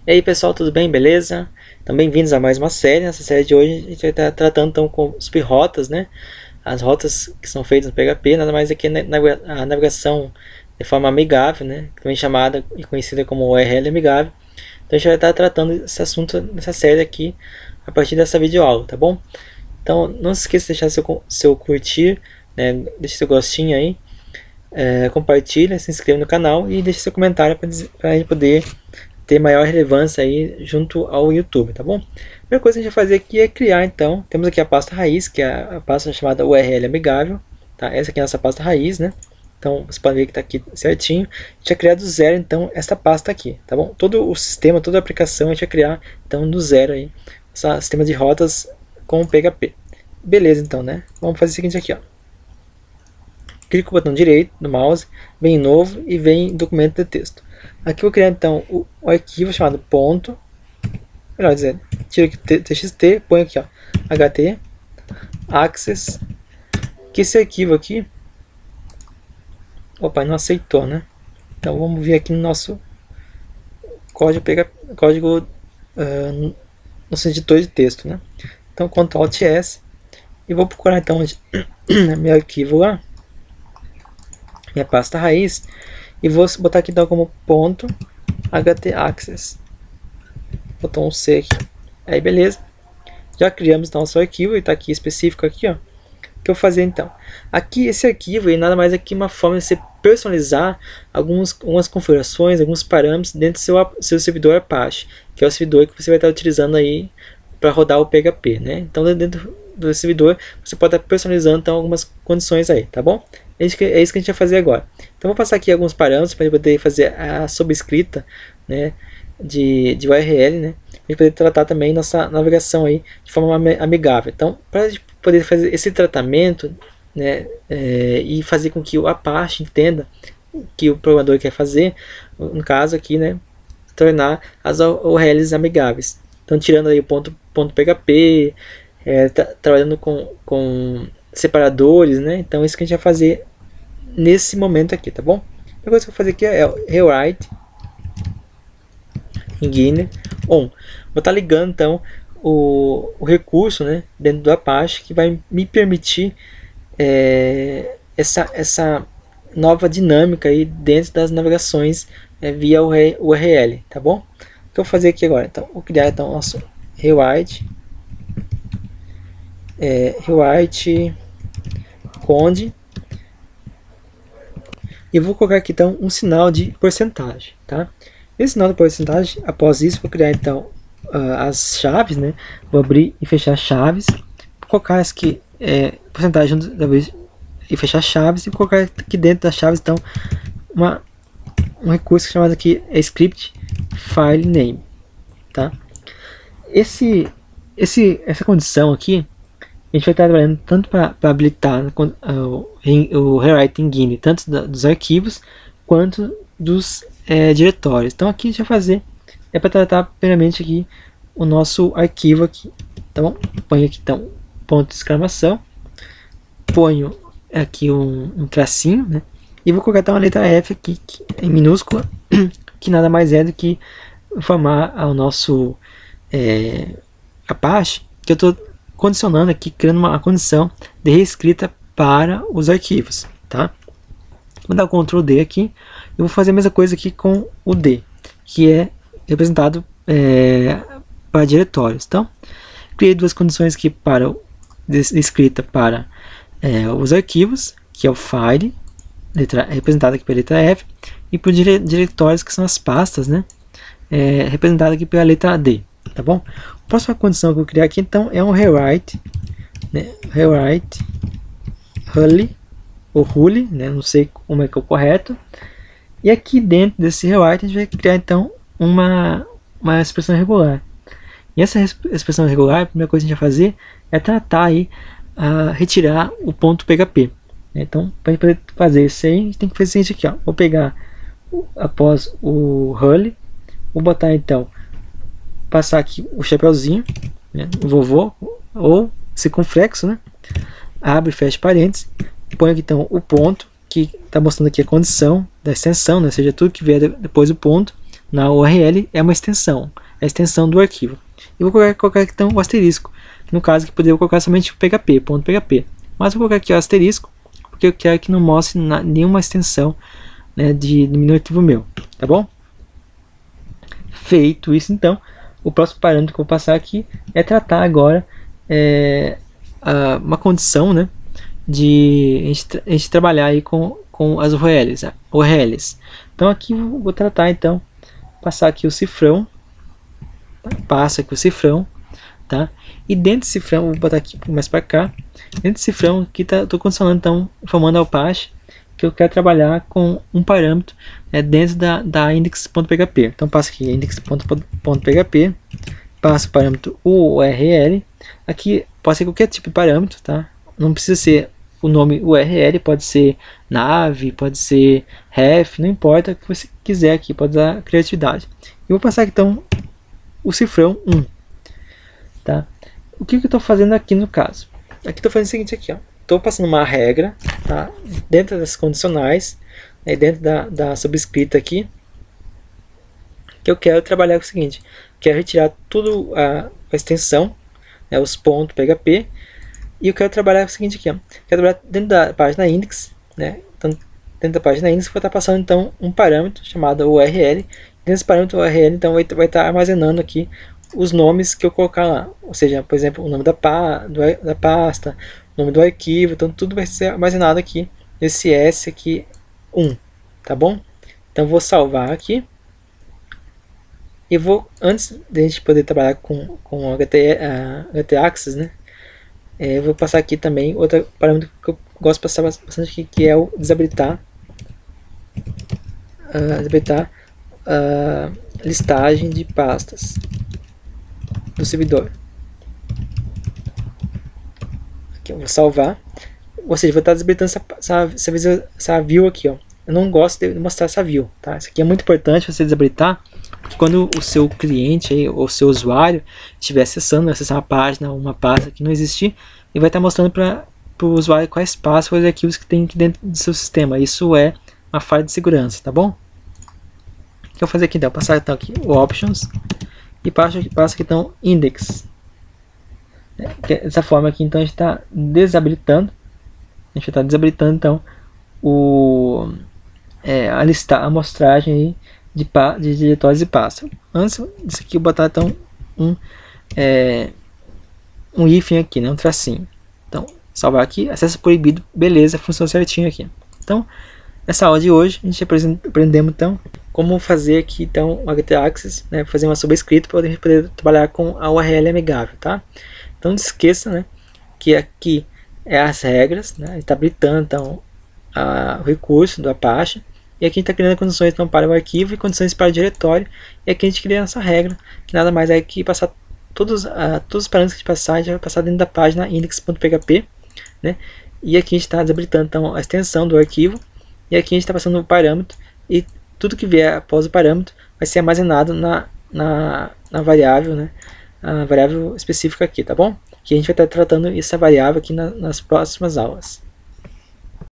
E aí pessoal, tudo bem? Beleza? Então bem-vindos a mais uma série. Nessa série de hoje a gente vai estar tratando então sobre rotas, né? As rotas que são feitas no PHP, nada mais é que a navegação de forma amigável, né? Também chamada e conhecida como URL amigável. Então a gente vai estar tratando esse assunto nessa série aqui a partir dessa videoaula, tá bom? Então não se esqueça de deixar seu curtir, né? Deixe seu gostinho aí, compartilha, se inscreva no canal e deixe seu comentário para a gente poder ter maior relevância aí junto ao YouTube, tá bom? A primeira coisa que a gente vai fazer aqui é criar, então, temos aqui a pasta raiz, que é a pasta chamada URL amigável, tá? Essa aqui é a nossa pasta raiz, né? Então, você pode ver que está aqui certinho. A gente vai criar do zero, então, esta pasta aqui, tá bom? Todo o sistema, toda a aplicação, a gente vai criar, então, do zero aí, esse sistema de rotas com PHP. Beleza, então, né? Vamos fazer o seguinte aqui, ó. Clica com o botão direito do mouse, vem em novo e vem em documento de texto. Aqui eu vou criar então o arquivo chamado ponto, melhor dizendo, tira aqui txt, põe aqui ó, ht access, que esse arquivo aqui, opa, não aceitou, né? Então vamos vir aqui no nosso código nosso editor de texto, né? Então Ctrl Alt S e vou procurar então meu arquivo lá, minha pasta raiz, e vou botar aqui então como ponto htaccess, botão C aqui. Aí beleza, já criamos então nosso arquivo e está aqui específico aqui, ó. O que eu vou fazer então? Aqui esse arquivo nada mais é que uma forma de você personalizar algumas configurações, alguns parâmetros dentro do seu servidor Apache, que é o servidor que você vai estar utilizando aí para rodar o PHP, né? Então dentro do servidor você pode estar personalizando então algumas condições aí, tá bom? É isso que a gente vai fazer agora. Então vou passar aqui alguns parâmetros para poder fazer a sobrescrita, né, de URL, né, para gente poder tratar também nossa navegação aí de forma amigável. Então para poder fazer esse tratamento, né, e fazer com que o Apache entenda o que o programador quer fazer, no caso aqui, né, tornar as URLs amigáveis. Então tirando aí o ponto PHP, trabalhando com separadores, né? Então isso que a gente vai fazer nesse momento aqui, tá bom? A coisa que eu vou fazer aqui é o rewrite engine on. Vou estar ligando então o recurso, né, dentro do Apache que vai me permitir essa nova dinâmica aí dentro das navegações via URL, tá bom? O que eu vou fazer aqui agora? Então vou criar então nosso rewrite conde e vou colocar aqui então um sinal de porcentagem, tá? Esse sinal de porcentagem, após isso vou criar então as chaves, né? Vou abrir e fechar chaves, vou colocar aqui porcentagem e fechar chaves e colocar aqui dentro das chaves então um recurso chamado aqui script file name, tá? Essa condição aqui a gente vai estar trabalhando tanto para habilitar o rewrite engine, tanto dos arquivos quanto dos diretórios. Então aqui a gente vai fazer para tratar primeiramente aqui o nosso arquivo aqui, tá bom? Ponho aqui então ponto de exclamação, ponho aqui um tracinho, né? E vou colocar então a letra F aqui em minúscula, que nada mais é do que informar ao nosso Apache que eu estou condicionando aqui, criando uma condição de reescrita para os arquivos, tá? Vou dar o Ctrl D aqui e vou fazer a mesma coisa aqui com o D, que é representado para diretórios. Então, criei duas condições aqui para de escrita para os arquivos, que é o file, representado aqui pela letra F, e para os diretórios, que são as pastas, né? Representado aqui pela letra D, tá bom? A próxima condição que eu vou criar aqui então é um rewrite, né? Rewrite Hully, ou Hully, né? Não sei como é que é o correto. E aqui dentro desse rewrite a gente vai criar então uma expressão regular. E essa expressão regular, a primeira coisa que a gente vai fazer é tratar aí, retirar o ponto PHP. Então, para a gente poder fazer isso aí, a gente tem que fazer isso aqui, ó. Vou pegar após o Hully, vou botar então, passar aqui o chapeuzinho, né, o vovô, ou circunflexo, né? Abre e fecha parênteses, põe aqui então o ponto, que está mostrando aqui a condição da extensão, né? Ou seja, tudo que vier depois do ponto na URL é uma extensão, é a extensão do arquivo. E vou colocar aqui então o asterisco, no caso que poderia colocar somente o PHP, ponto .php. Mas vou colocar aqui o asterisco, porque eu quero que não mostre nenhuma extensão, né, no arquivo meu, tá bom? Feito isso, então, o próximo parâmetro que eu vou passar aqui é tratar agora uma condição, né, de a gente trabalhar aí com as URLs. Então aqui eu vou tratar, então, passar aqui o cifrão, tá? Passa aqui o cifrão, tá? E dentro desse cifrão, vou botar aqui mais para cá, dentro desse cifrão aqui estou condicionando, então, informando ao Apache que eu quero trabalhar com um parâmetro dentro da index.php. Então passo aqui index.php, passo o parâmetro URL. Aqui pode ser qualquer tipo de parâmetro, tá? Não precisa ser o nome URL, pode ser nave, pode ser ref, não importa o que você quiser aqui, pode usar criatividade. Eu vou passar aqui, então, o cifrão 1. Tá? O que eu estou fazendo aqui no caso? Aqui estou fazendo o seguinte aqui, ó. Estou passando uma regra, tá? Dentro das condicionais, dentro da subscrita aqui, que eu quero trabalhar com o seguinte: quero retirar tudo a extensão, os pontos PHP, e eu quero trabalhar com o seguinte aqui, ó. Quero trabalhar dentro da página index, né? Então, dentro da página index, eu vou estar passando então um parâmetro chamado URL. Dentro desse parâmetro URL, então, vai estar armazenando aqui os nomes que eu colocar lá, ou seja, por exemplo, o nome da pasta, o nome do arquivo, então tudo vai ser armazenado aqui nesse S aqui 1, tá bom? Então vou salvar aqui e vou, antes de a gente poder trabalhar com htaccess, né? Eu vou passar aqui também outro parâmetro que eu gosto de passar bastante aqui, que é o desabilitar a listagem de pastas do servidor. Aqui eu vou salvar, ou seja, vou estar desabilitando essa view aqui, ó. Eu não gosto de mostrar essa view, tá? Isso aqui é muito importante você desabilitar, porque quando o seu cliente aí, ou o seu usuário estiver acessando uma página, uma pasta que não existir, ele vai estar mostrando para o usuário quais passwords e arquivos que tem aqui dentro do seu sistema. Isso é uma falha de segurança, tá bom? O que eu vou fazer aqui então? Passar então aqui o options e passo aqui então index. Dessa forma aqui então a gente está desabilitando. A gente vai estar desabilitando então a amostragem aí de diretórios e pastas. Antes disso aqui eu vou botar então um hífen aqui, né, um tracinho. Então, salvar aqui, acesso proibido, beleza, funcionou certinho aqui. Então, nessa aula de hoje, a gente aprendemos então como fazer aqui então o htaccess, né, fazer uma subscrita para a gente poder trabalhar com a URL amigável, tá? Então, não se esqueça, né, que aqui é as regras, né, a gente está habilitando então o recurso do Apache, e aqui a gente está criando condições então para o arquivo e condições para o diretório, e aqui a gente cria essa regra, que nada mais é que passar todos os parâmetros que a gente passar, a gente vai passar dentro da página index.php, né? E aqui a gente está desabilitando então a extensão do arquivo, e aqui a gente está passando o parâmetro, e tudo que vier após o parâmetro vai ser armazenado na variável, né? A variável específica aqui, tá bom? Que a gente vai estar tratando essa variável aqui nas próximas aulas.